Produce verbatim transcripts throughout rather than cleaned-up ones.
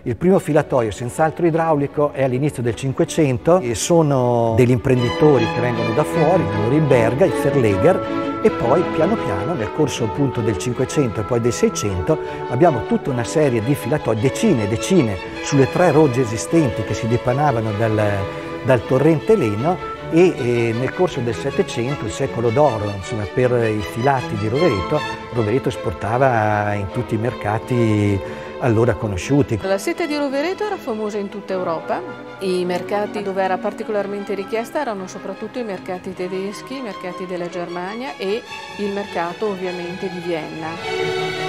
Il primo filatoio, senz'altro idraulico, è all'inizio del Cinquecento e sono degli imprenditori che vengono da fuori, da Norimberga, i Verleger, e poi piano piano nel corso appunto del Cinquecento e poi del Seicento abbiamo tutta una serie di filatoi, decine e decine sulle tre rogge esistenti che si dipanavano dal, dal torrente Leno e, e nel corso del Settecento, il secolo d'oro insomma, per i filati di Rovereto, Rovereto esportava in tutti i mercati allora conosciuti. La seta di Rovereto era famosa in tutta Europa, i mercati dove era particolarmente richiesta erano soprattutto i mercati tedeschi, i mercati della Germania e il mercato ovviamente di Vienna.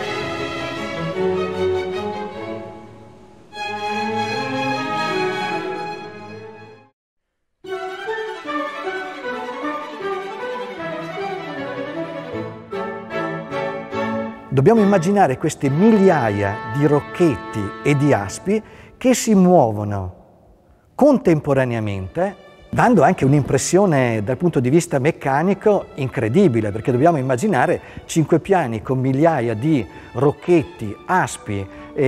Dobbiamo immaginare queste migliaia di rocchetti e di aspi che si muovono contemporaneamente, dando anche un'impressione dal punto di vista meccanico incredibile, perché dobbiamo immaginare cinque piani con migliaia di rocchetti, aspi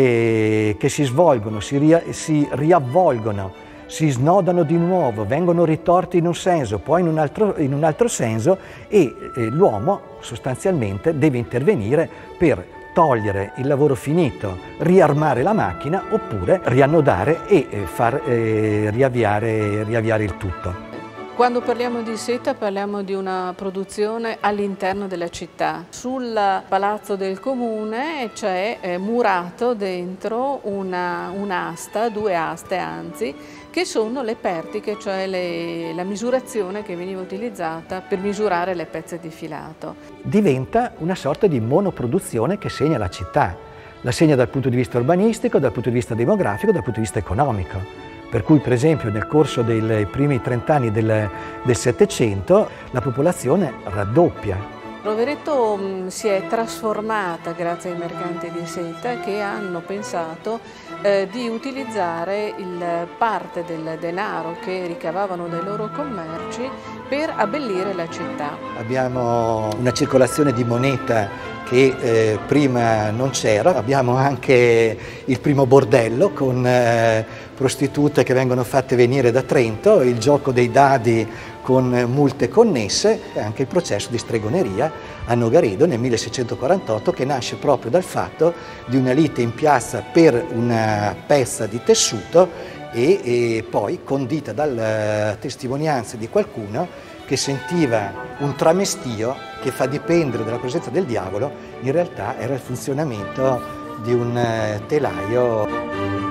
eh, che si svolgono, si, ria si riavvolgono, si snodano di nuovo, vengono ritorti in un senso, poi in un altro, in un altro senso e eh, l'uomo sostanzialmente deve intervenire per togliere il lavoro finito, riarmare la macchina oppure riannodare e eh, far eh, riavviare, riavviare il tutto. Quando parliamo di seta parliamo di una produzione all'interno della città. Sul palazzo del comune c'è eh, murato dentro una, un'asta, due aste anzi, che sono le pertiche, cioè le, la misurazione che veniva utilizzata per misurare le pezze di filato. Diventa una sorta di monoproduzione che segna la città. La segna dal punto di vista urbanistico, dal punto di vista demografico, dal punto di vista economico. Per cui, per esempio, nel corso dei primi trent'anni del, del Settecento la popolazione raddoppia. Rovereto mh, si è trasformata grazie ai mercanti di seta che hanno pensato eh, di utilizzare il, parte del denaro che ricavavano dai loro commerci per abbellire la città. Abbiamo una circolazione di moneta che eh, prima non c'era, abbiamo anche il primo bordello con eh, prostitute che vengono fatte venire da Trento, il gioco dei dadi con multe connesse e anche il processo di stregoneria a Nogaredo nel milleseicentoquarantotto che nasce proprio dal fatto di una lite in piazza per una pezza di tessuto e, e poi condita dalle testimonianze di qualcuno che sentiva un tramestio che fa dipendere dalla presenza del diavolo, in realtà era il funzionamento di un telaio.